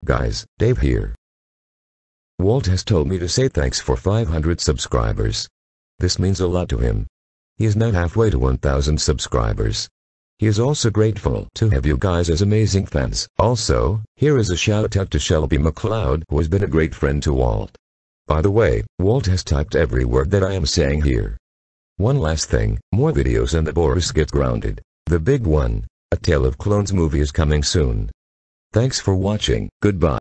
Guys, Dave here. Walt has told me to say thanks for 500 subscribers. This means a lot to him. He is now halfway to 1,000 subscribers. He is also grateful to have you guys as amazing fans. Also, here is a shout out to Shelby McLeod, who has been a great friend to Walt. By the way, Walt has typed every word that I am saying here. One last thing, more videos and the Boris Gets Grounded. The big one, A Tale of Clones movie is coming soon. Thanks for watching, goodbye.